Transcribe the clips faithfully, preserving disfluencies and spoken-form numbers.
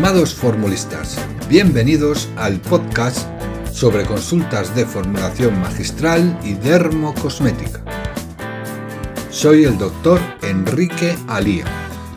Estimados formulistas, bienvenidos al podcast sobre consultas de formulación magistral y dermocosmética. Soy el doctor Enrique Alía.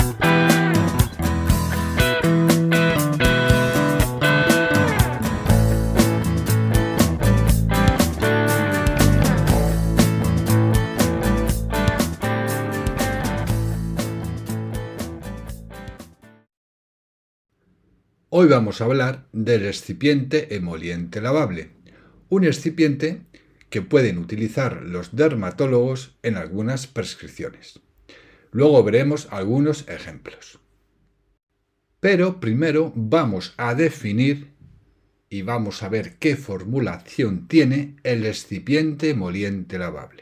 Hoy vamos a hablar del excipiente emoliente lavable, un excipiente que pueden utilizar los dermatólogos en algunas prescripciones. Luego veremos algunos ejemplos. Pero primero vamos a definir y vamos a ver qué formulación tiene el excipiente emoliente lavable.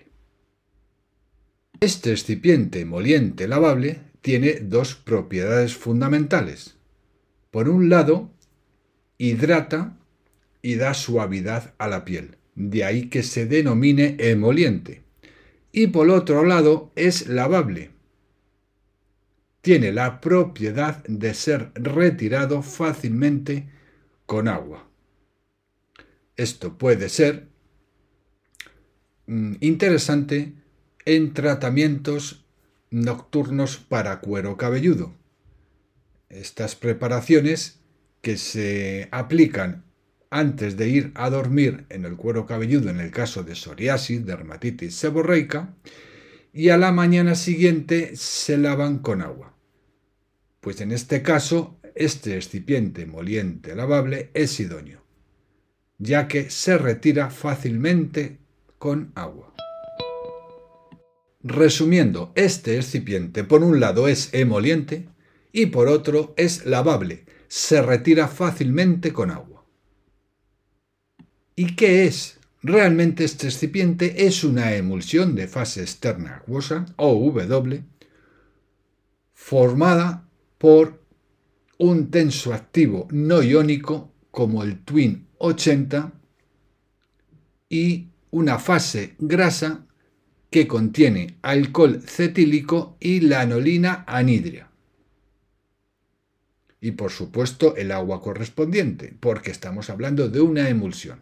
Este excipiente emoliente lavable tiene dos propiedades fundamentales. Por un lado, hidrata y da suavidad a la piel, de ahí que se denomine emoliente. Y por otro lado, es lavable. Tiene la propiedad de ser retirado fácilmente con agua. Esto puede ser mm, interesante en tratamientos nocturnos para cuero cabelludo. Estas preparaciones que se aplican antes de ir a dormir en el cuero cabelludo en el caso de psoriasis, dermatitis seborreica, y a la mañana siguiente se lavan con agua. Pues en este caso, este excipiente emoliente lavable es idóneo, ya que se retira fácilmente con agua. Resumiendo, este excipiente por un lado es emoliente, y por otro es lavable, se retira fácilmente con agua. ¿Y qué es? Realmente este excipiente es una emulsión de fase externa acuosa, o W, formada por un tensoactivo no iónico como el Twin ochenta y una fase grasa que contiene alcohol cetílico y lanolina anhídrea. Y por supuesto el agua correspondiente, porque estamos hablando de una emulsión.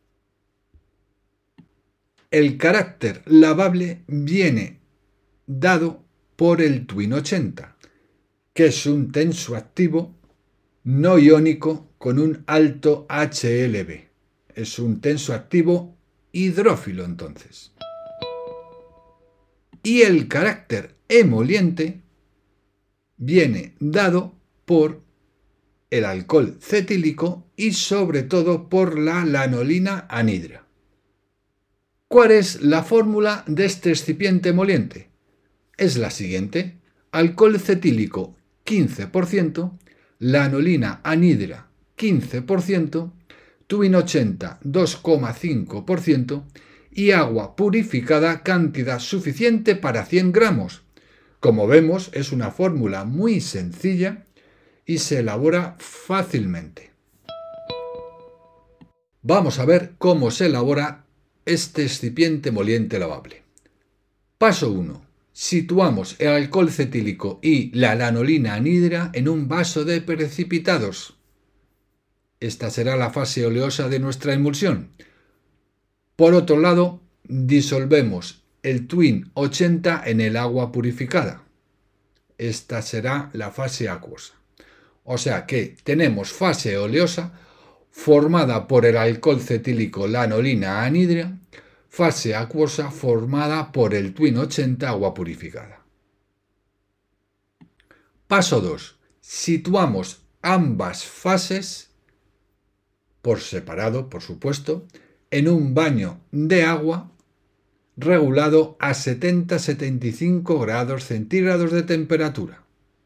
El carácter lavable viene dado por el Twin ochenta, que es un tensoactivo no iónico con un alto H L B. Es un tensoactivo hidrófilo entonces. Y el carácter emoliente viene dado por el alcohol cetílico y sobre todo por la lanolina anhídrea. ¿Cuál es la fórmula de este excipiente emoliente? Es la siguiente: alcohol cetílico quince por ciento, lanolina anhídrea quince por ciento, Twin ochenta dos coma cinco por ciento y agua purificada cantidad suficiente para cien gramos. Como vemos, es una fórmula muy sencilla y se elabora fácilmente. Vamos a ver cómo se elabora este excipiente emoliente lavable. Paso uno. Situamos el alcohol cetílico y la lanolina anhídrea en un vaso de precipitados. Esta será la fase oleosa de nuestra emulsión. Por otro lado, disolvemos el Twin ochenta en el agua purificada. Esta será la fase acuosa. O sea que tenemos fase oleosa formada por el alcohol cetílico lanolina anhídrea, fase acuosa formada por el Twin ochenta agua purificada. Paso dos. Situamos ambas fases, por separado por supuesto, en un baño de agua regulado a setenta a setenta y cinco grados centígrados de temperatura.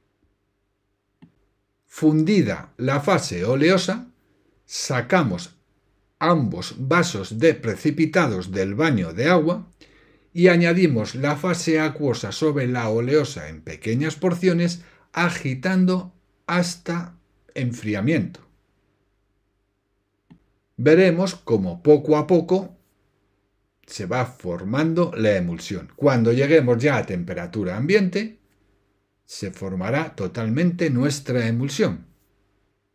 Fundida la fase oleosa, sacamos ambos vasos de precipitados del baño de agua y añadimos la fase acuosa sobre la oleosa en pequeñas porciones, agitando hasta enfriamiento. Veremos cómo poco a poco se va formando la emulsión. Cuando lleguemos ya a temperatura ambiente, se formará totalmente nuestra emulsión.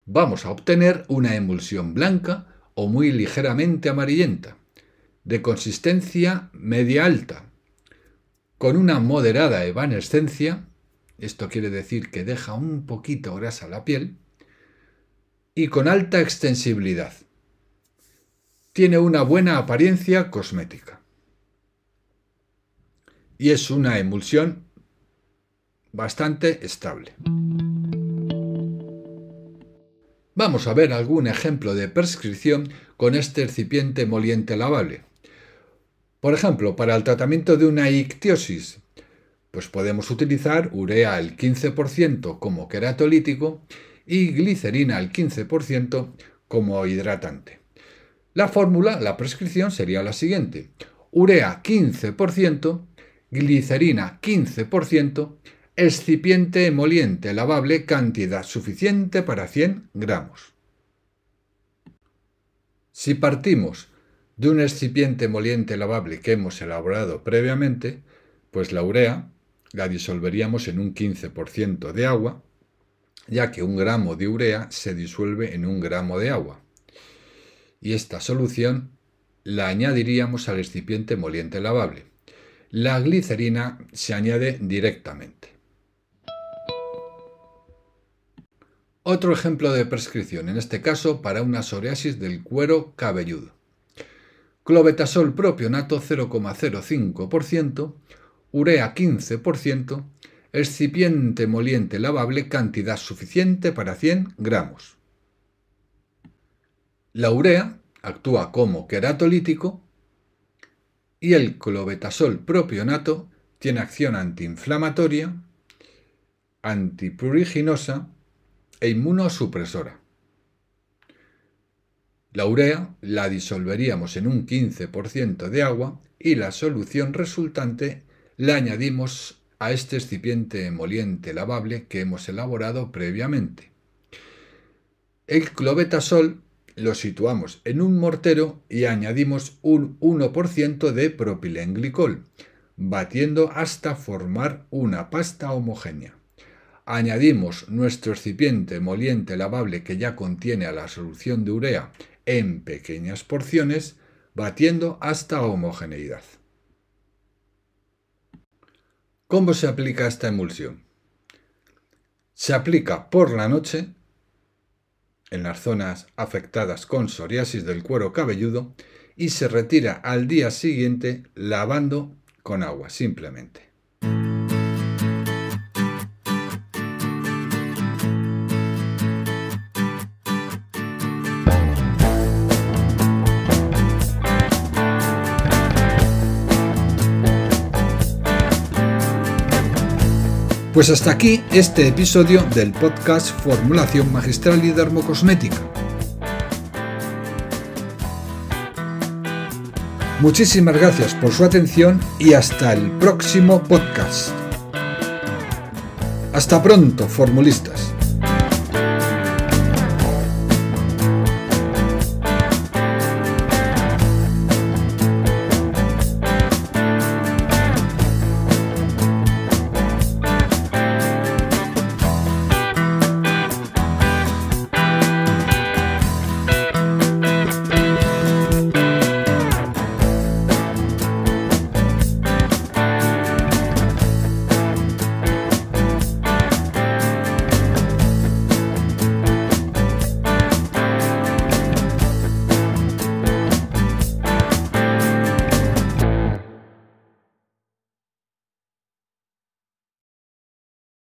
vamos a obtener una emulsión blanca o muy ligeramente amarillenta, de consistencia media-alta, con una moderada evanescencia, esto quiere decir que deja un poquito grasa la piel, y con alta extensibilidad. Tiene una buena apariencia cosmética. Y es una emulsión bastante estable. Vamos a ver algún ejemplo de prescripción con este recipiente emoliente lavable. Por ejemplo, para el tratamiento de una ictiosis, pues podemos utilizar urea al quince por ciento como queratolítico y glicerina al quince por ciento como hidratante. La fórmula, la prescripción sería la siguiente: urea quince por ciento, glicerina quince por ciento, excipiente emoliente lavable cantidad suficiente para cien gramos. Si partimos de un excipiente emoliente lavable que hemos elaborado previamente, pues la urea la disolveríamos en un quince por ciento de agua, ya que un gramo de urea se disuelve en un gramo de agua. Y esta solución la añadiríamos al excipiente emoliente lavable. La glicerina se añade directamente. Otro ejemplo de prescripción, en este caso para una psoriasis del cuero cabelludo. Clobetasol propionato cero coma cero cinco por ciento, urea quince por ciento, excipiente emoliente lavable cantidad suficiente para cien gramos. La urea actúa como queratolítico y el clobetasol propionato tiene acción antiinflamatoria, antipuriginosa e inmunosupresora. La urea la disolveríamos en un quince por ciento de agua y la solución resultante la añadimos a este excipiente emoliente lavable que hemos elaborado previamente. El clobetasol lo situamos en un mortero y añadimos un uno por ciento de propilenglicol, batiendo hasta formar una pasta homogénea. Añadimos nuestro excipiente emoliente lavable que ya contiene a la solución de urea en pequeñas porciones, batiendo hasta homogeneidad. ¿Cómo se aplica esta emulsión? Se aplica por la noche en las zonas afectadas con psoriasis del cuero cabelludo y se retira al día siguiente lavando con agua simplemente. Pues hasta aquí este episodio del podcast Formulación Magistral y Dermocosmética. Muchísimas gracias por su atención y hasta el próximo podcast. Hasta pronto, formulistas.